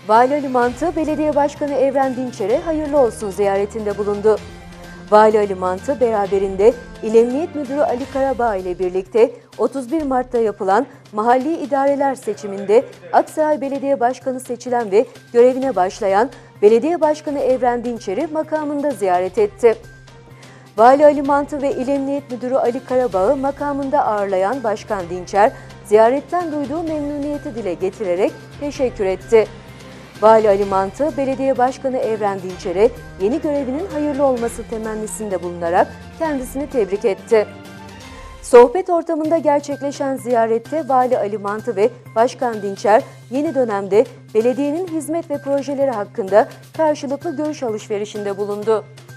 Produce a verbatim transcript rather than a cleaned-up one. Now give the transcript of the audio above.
Vali Ali Mantı, Belediye Başkanı Evren Dinçer'e hayırlı olsun ziyaretinde bulundu. Vali Ali Mantı beraberinde İl Emniyet Müdürü Ali Karabağ ile birlikte otuz bir Mart'ta yapılan mahalli idareler seçiminde Aksaray Belediye Başkanı seçilen ve görevine başlayan Belediye Başkanı Evren Dinçer'i makamında ziyaret etti. Vali Ali Mantı ve İl Emniyet Müdürü Ali Karabağ'ı makamında ağırlayan Başkan Dinçer, ziyaretten duyduğu memnuniyeti dile getirerek teşekkür etti. Vali Ali Mantı, Belediye Başkanı Evren Dinçer'e yeni görevinin hayırlı olması temennisinde bulunarak kendisini tebrik etti. Sohbet ortamında gerçekleşen ziyarette Vali Ali Mantı ve Başkan Dinçer, yeni dönemde belediyenin hizmet ve projeleri hakkında karşılıklı görüş alışverişinde bulundu.